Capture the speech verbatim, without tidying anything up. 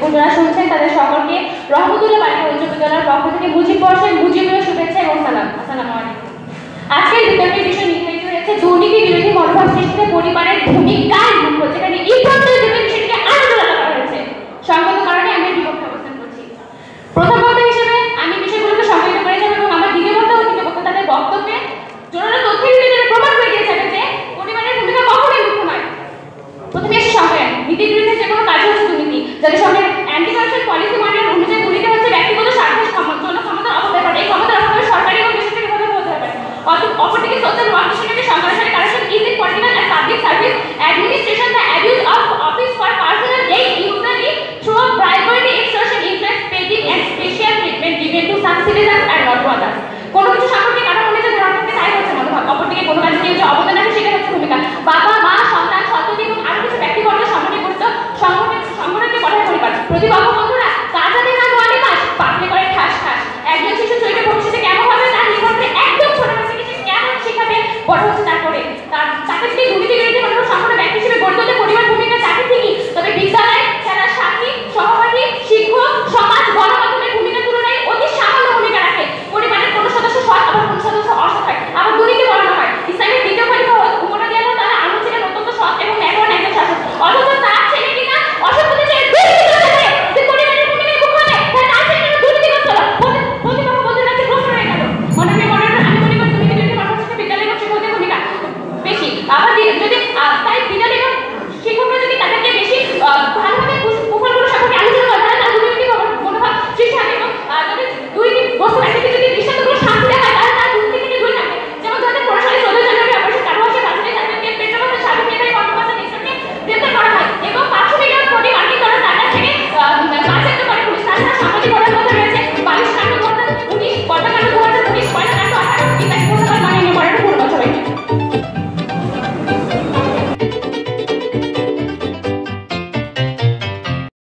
এবং যারা শুনছেন তাদের সকলকে রহমতুল্লাহ বালিকা উচ্চ বিদ্যালয়ের পক্ষ থেকে মুজিব বর্ষের মুজিবীয় শুভেচ্ছা এবং সালাম। আসসালামু আলাইকুম। আজকের বিতর্কের বিষয় নির্ধারিত হয়েছে দুর্নীতি বিরোধী মনোভাব সৃষ্টিতে পরিবারের ভূমিকার মুখ্য, যেখানে এই পর্যায়ে যে বিষয়টি